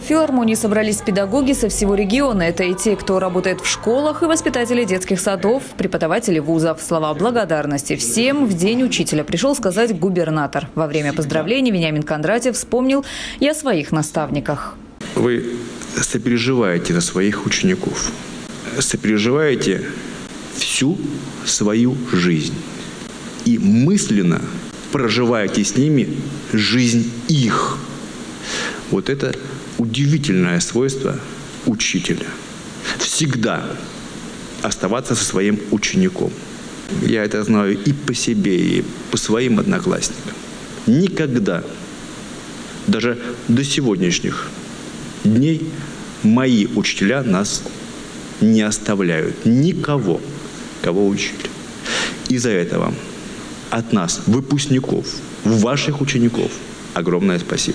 филармонии собрались педагоги со всего региона. Это и те, кто работает в школах, и воспитатели детских садов, преподаватели вузов. Слова благодарности всем в День учителя пришел сказать губернатор. Во время поздравлений Вениамин Кондратьев вспомнил и о своих наставниках. Вы сопереживаете за своих учеников, сопереживаете всю свою жизнь и мысленно проживаете с ними жизнь их. Вот это удивительное свойство учителя. Всегда оставаться со своим учеником. Я это знаю и по себе, и по своим одноклассникам. Никогда, даже до сегодняшних дней, мои учителя нас не оставляют. Никого, кого учили. И за это вам от нас, выпускников, ваших учеников, огромное спасибо.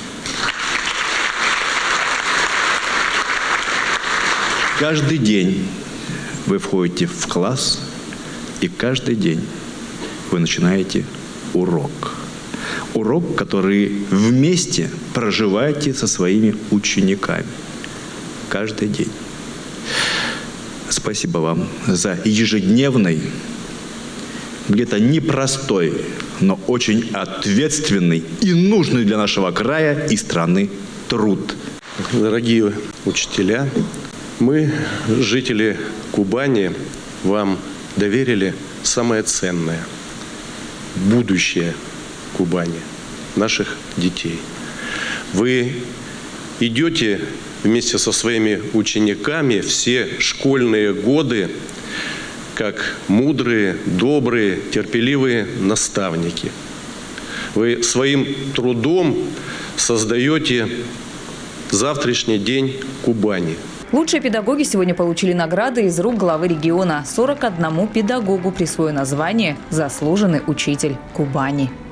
Каждый день вы входите в класс, и каждый день вы начинаете урок. Урок, который вместе проживаете со своими учениками. Каждый день. Спасибо вам за ежедневный, где-то непростой, но очень ответственный и нужный для нашего края и страны труд. Дорогие учителя, мы, жители Кубани, вам доверили самое ценное – будущее Кубани, наших детей. Вы идете вместе со своими учениками все школьные годы как мудрые, добрые, терпеливые наставники. Вы своим трудом создаете завтрашний день Кубани. Лучшие педагоги сегодня получили награды из рук главы региона. 41 педагогу присвоено звание «Заслуженный учитель Кубани».